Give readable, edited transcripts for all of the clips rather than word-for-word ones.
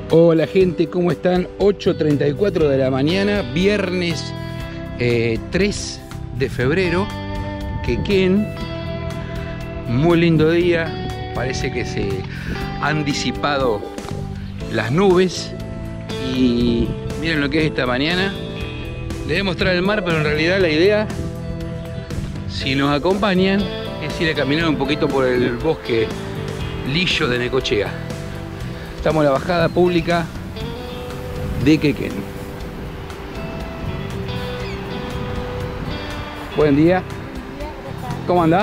Hola gente, ¿cómo están? 8:34 de la mañana, viernes 3 de febrero. Quequén, muy lindo día, parece que se han disipado las nubes y miren lo que es esta mañana. Les voy a mostrar el mar, pero en realidad la idea, si nos acompañan, es ir a caminar un poquito por el bosque Lillo de Necochea. Estamos en la bajada pública de Quequén. Buen día. ¿Cómo andás?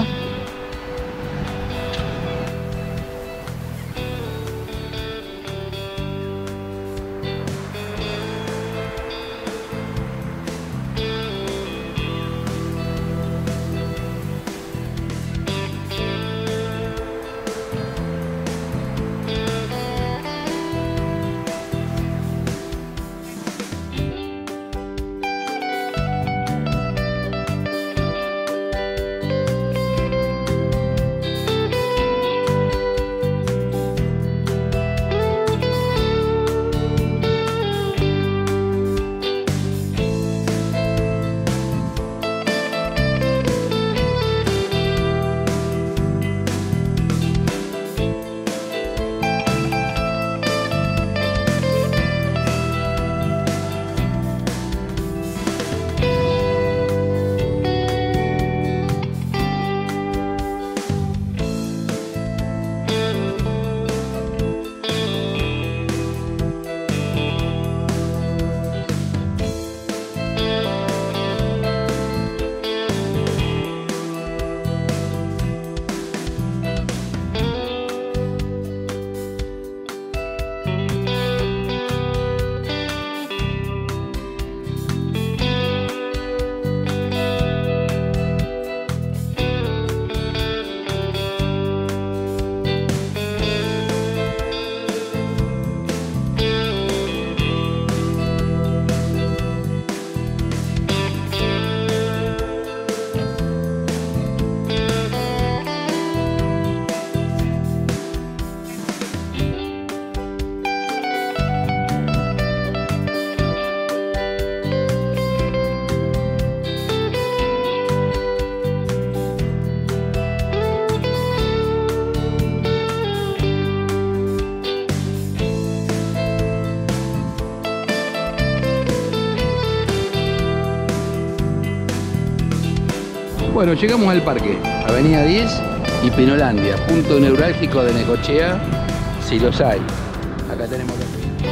Bueno, llegamos al parque, Avenida 10 y Pinolandia, punto neurálgico de Necochea, si los hay. Acá tenemos los...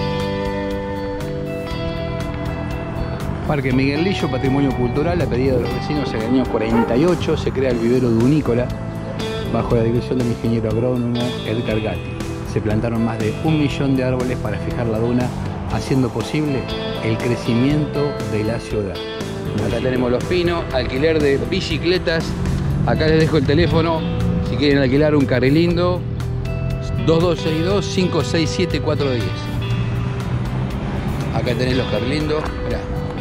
Parque Miguel Lillo, patrimonio cultural, a pedido de los vecinos en el año 48 se crea el vivero dunícola bajo la dirección del ingeniero agrónomo Edgar Gatti. Se plantaron más de 1 millón de árboles para fijar la duna, haciendo posible el crecimiento de la ciudad. Acá tenemos Los Pinos, alquiler de bicicletas. Acá les dejo el teléfono si quieren alquilar un carrilindo, 2262-567-410. Acá tenés los carrilindos, mirá.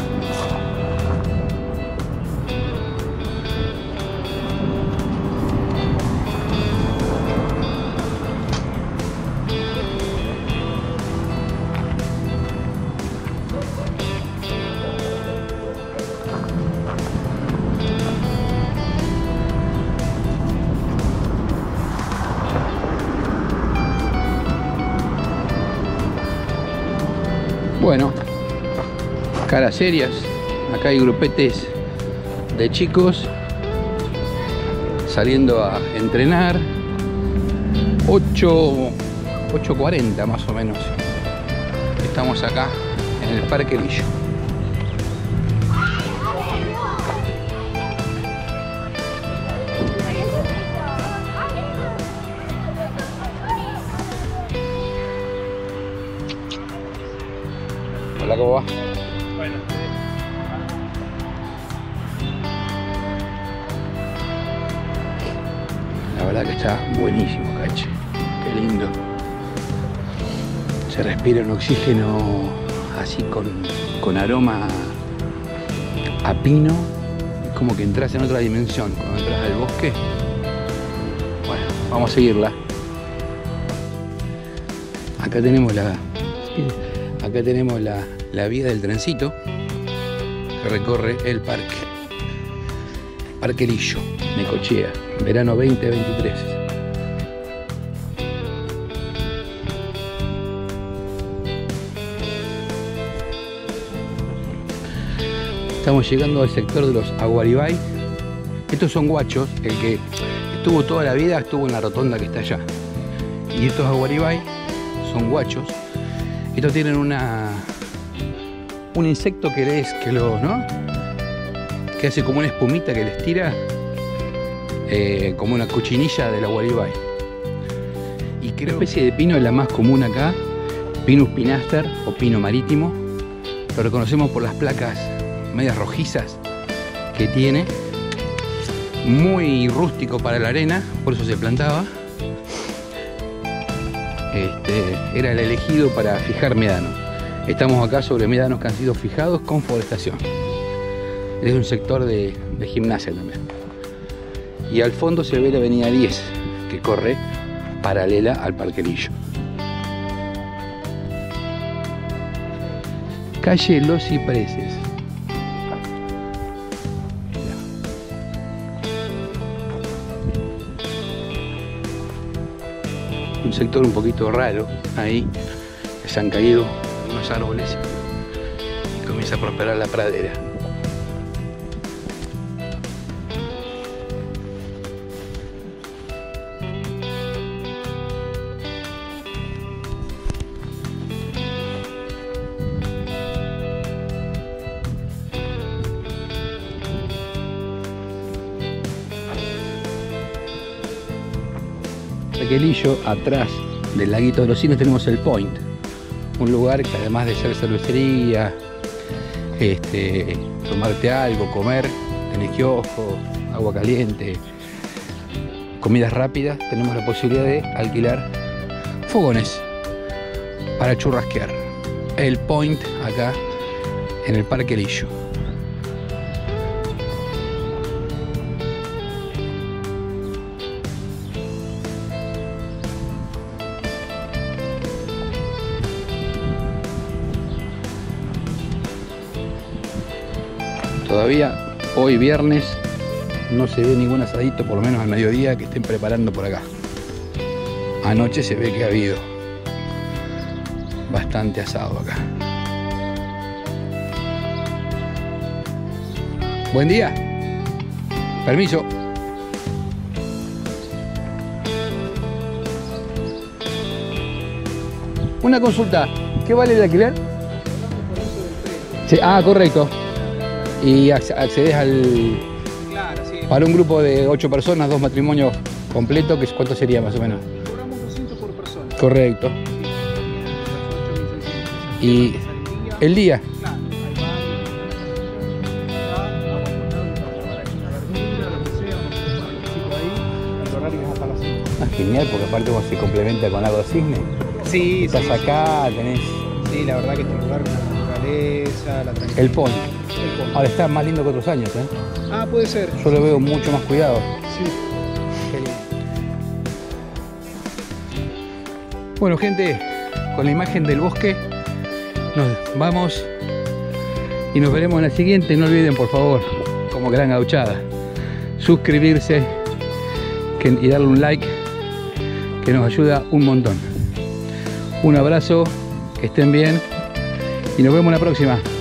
Bueno, caras serias, acá hay grupetes de chicos saliendo a entrenar, 8:40 más o menos, estamos acá en el Parque Lillo. Hola, ¿cómo va? Bueno. La verdad que está buenísimo, cache. Qué lindo. Se respira un oxígeno así con aroma a pino. Es como que entras en otra dimensión cuando entras al bosque. Bueno, vamos a seguirla. Acá tenemos Acá tenemos la vía del trencito que recorre el parque. Parque Lillo, Necochea, verano 2023. Estamos llegando al sector de los Aguaribay. Estos son guachos, el que estuvo toda la vida estuvo en la rotonda que está allá. Y estos Aguaribay son guachos. Estos tienen un insecto que hace como una espumita que les tira como una cochinilla del Aguaribay. Y creo que la especie de pino es la más común acá, Pinus pinaster o pino marítimo. Lo reconocemos por las placas medias rojizas que tiene, muy rústico para la arena, por eso se plantaba. Era el elegido para fijar médanos. Estamos acá sobre médanos que han sido fijados con forestación. Es un sector de gimnasia también. Y al fondo se ve la avenida 10, que corre paralela al Parque Lillo. Calle Los Cipreses. Un sector un poquito raro ahí, que se han caído unos árboles y comienza a prosperar la pradera. Lillo, atrás del laguito de los Cines tenemos el Point, un lugar que además de ser cervecería, tomarte algo, comer, tenés kiosco, agua caliente, comidas rápidas, tenemos la posibilidad de alquilar fogones para churrasquear. El Point acá en el Parque Lillo. Todavía hoy viernes no se ve ningún asadito, por lo menos al mediodía, que estén preparando por acá. Anoche se ve que ha habido bastante asado acá. Buen día. Permiso. Una consulta. ¿Qué vale el alquiler? Sí, correcto. Y accedes al... Claro, sí. Para un grupo de 8 personas, 2 matrimonios completos, ¿cuánto sería más o menos? Cobramos 200 por persona. Correcto. Sí, ¿Y el día? Claro, el horario es hasta las 5. Genial, porque aparte vos se complementa con Lago Cisne. Sí, Estás acá, tenés... Sí, la verdad que este lugar, la naturaleza, la tranquilidad. El Point. Ahora está más lindo que otros años, ¿eh? Puede ser. Yo lo veo mucho más cuidado. Sí. Qué lindo. Bueno, gente, con la imagen del bosque nos vamos y nos veremos en la siguiente. No olviden, por favor, como Gran Gauchada, suscribirse y darle un like, que nos ayuda un montón. Un abrazo, que estén bien y nos vemos la próxima.